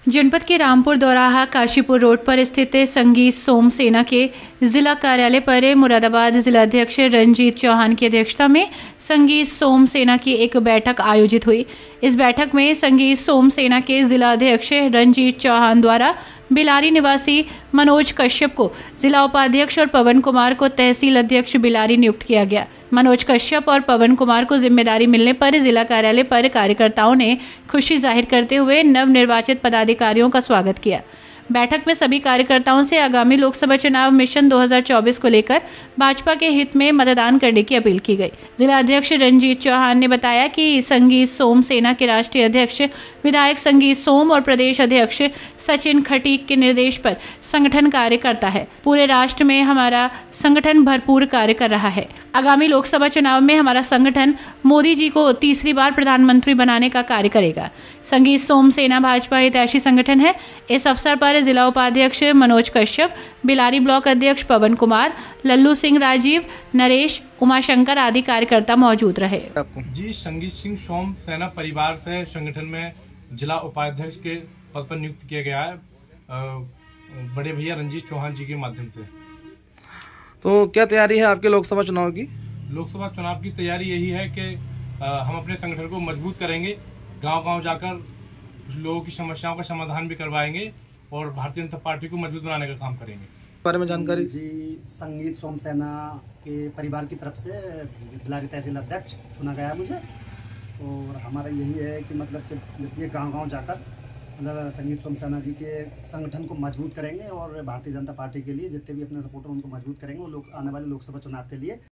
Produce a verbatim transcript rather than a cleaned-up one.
जनपद के रामपुर दोराहा काशीपुर रोड पर स्थित संगीत सोम सेना के जिला कार्यालय पर मुरादाबाद जिलाध्यक्ष रंजीत चौहान की अध्यक्षता में संगीत सोम सेना की एक बैठक आयोजित हुई। इस बैठक में संगीत सोम सेना के जिलाध्यक्ष रंजीत चौहान द्वारा बिलारी निवासी मनोज कश्यप को जिला उपाध्यक्ष और पवन कुमार को तहसील अध्यक्ष बिलारी नियुक्त किया गया। मनोज कश्यप और पवन कुमार को जिम्मेदारी मिलने पर जिला कार्यालय पर कार्यकर्ताओं ने खुशी जाहिर करते हुए नवनिर्वाचित पदाधिकारियों का स्वागत किया। बैठक में सभी कार्यकर्ताओं से आगामी लोकसभा चुनाव मिशन दो हज़ार चौबीस को लेकर भाजपा के हित में मतदान करने की अपील की गई। जिला अध्यक्ष रंजीत चौहान ने बताया कि संगीत सोम सेना के राष्ट्रीय अध्यक्ष विधायक संगीत सोम और प्रदेश अध्यक्ष सचिन खटीक के निर्देश पर संगठन कार्य करता है। पूरे राष्ट्र में हमारा संगठन भरपूर कार्य कर रहा है। आगामी लोकसभा चुनाव में हमारा संगठन मोदी जी को तीसरी बार प्रधानमंत्री बनाने का कार्य करेगा। संगीत सोम सेना भाजपा हितैषी संगठन है। इस अवसर पर जिला उपाध्यक्ष मनोज कश्यप, बिलारी ब्लॉक अध्यक्ष पवन कुमार, लल्लू सिंह राजीव, नरेश, उमाशंकर आदि कार्यकर्ता मौजूद रहे। जी, संगीत सिंह सोम सेना परिवार से संगठन में जिला उपाध्यक्ष के पद पर नियुक्त किया गया है बड़े भैया रंजीत चौहान जी के माध्यम से। तो क्या तैयारी है आपके लोकसभा चुनाव की? लोकसभा चुनाव की तैयारी यही है कि हम अपने संगठन को मजबूत करेंगे, गांव-गांव जाकर लोगों की समस्याओं का समाधान भी करवाएंगे और भारतीय जनता पार्टी को मजबूत बनाने का काम करेंगे। बारे में जानकारी जी, संगीत सोम सेना के परिवार की तरफ से बिलारी तहसील अध्यक्ष चुना गया है मुझे। और हमारा यही है कि मतलब कि ये गांव-गांव जाकर मतलब संगीत सोम सेना जी के संगठन को मजबूत करेंगे और भारतीय जनता पार्टी के लिए जितने भी अपने सपोर्टर उनको मजबूत करेंगे वो लोग आने वाले लोकसभा चुनाव के लिए